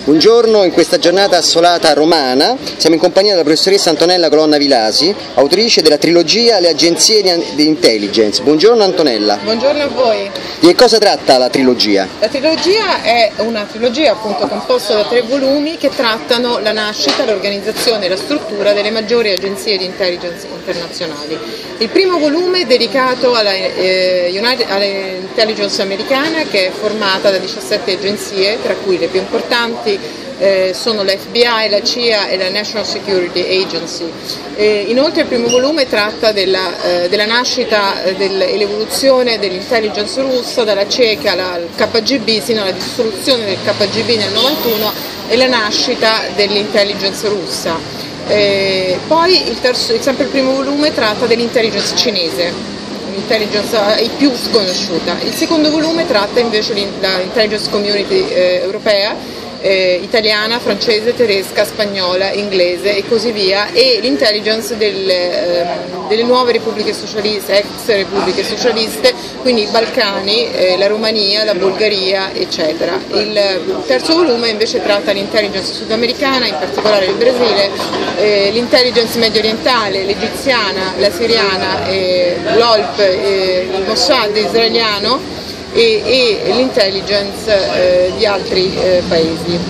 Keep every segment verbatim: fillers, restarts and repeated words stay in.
Buongiorno, in questa giornata assolata romana siamo in compagnia della professoressa Antonella Colonna Vilasi, autrice della trilogia Le agenzie di intelligence. Buongiorno Antonella. Buongiorno a voi. Di che cosa tratta la trilogia? La trilogia è una trilogia appunto composta da tre volumi che trattano la nascita, l'organizzazione e la struttura delle maggiori agenzie di intelligence internazionali. Il primo volume è dedicato alla, eh, United, all'intelligence americana, che è formata da diciassette agenzie, tra cui le più importanti Eh, sono l'F B I, la C I A e la National Security Agency. Eh, inoltre il primo volume tratta della, eh, della nascita eh, del, e l'evoluzione dell'intelligence russa dalla CECA al K G B sino alla dissoluzione del K G B nel novantuno e la nascita dell'intelligence russa. Eh, poi il terzo, sempre il primo volume tratta dell'intelligence cinese, l'intelligence eh, più sconosciuta. Il secondo volume tratta invece dell'intelligence community eh, europea, Eh, italiana, francese, tedesca, spagnola, inglese e così via, e l'intelligence del, eh, delle nuove repubbliche socialiste, ex repubbliche socialiste, quindi i Balcani, eh, la Romania, la Bulgaria, eccetera. Il terzo volume invece tratta l'intelligence sudamericana, in particolare il Brasile, eh, l'intelligence medio orientale, l'egiziana, la siriana, eh, l'O L P, eh, il Mossad israeliano, e, e l'intelligence eh, di altri eh, paesi.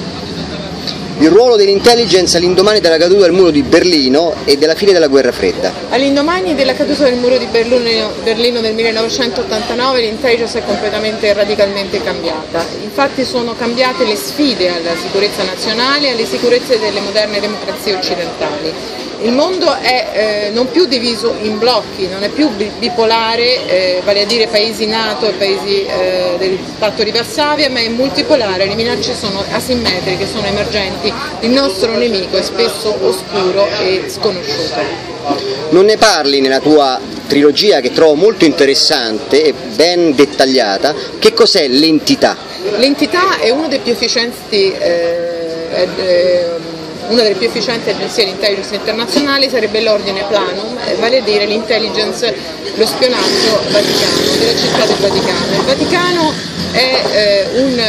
Il ruolo dell'intelligence all'indomani della caduta del muro di Berlino e della fine della guerra fredda. All'indomani della caduta del muro di Berlino, Berlino nel millenovecentottantanove l'intelligence è completamente e radicalmente cambiata. Infatti sono cambiate le sfide alla sicurezza nazionale e alle sicurezze delle moderne democrazie occidentali. Il mondo è eh, non più diviso in blocchi, non è più bipolare, eh, vale a dire paesi NATO e paesi eh, del patto di Varsavia, ma è multipolare, le minacce sono asimmetriche, sono emergenti, il nostro nemico è spesso oscuro e sconosciuto. Non ne parli nella tua trilogia, che trovo molto interessante e ben dettagliata. Che cos'è l'entità? L'entità è uno dei più efficienti eh, eh, Una delle più efficienti agenzie di intelligence internazionali sarebbe l'Ordine Planum, vale a dire l'intelligence, lo spionaggio vaticano, della città del Vaticano. Il Vaticano è, eh, un,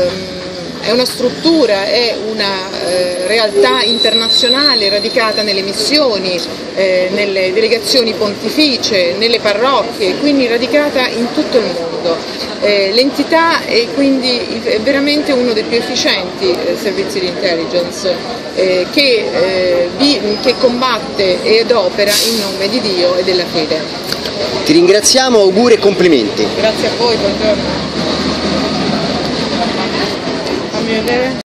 eh, è una struttura, è una eh, realtà internazionale radicata nelle missioni, eh, nelle delegazioni pontificie, nelle parrocchie, quindi radicata in tutto il mondo. Eh, l'entità è quindi è veramente uno dei più efficienti eh, servizi di intelligence eh, che, eh, vi, che combatte ed opera in nome di Dio e della fede. Ti ringraziamo, auguri e complimenti. Grazie a voi, buongiorno. Fammi vedere.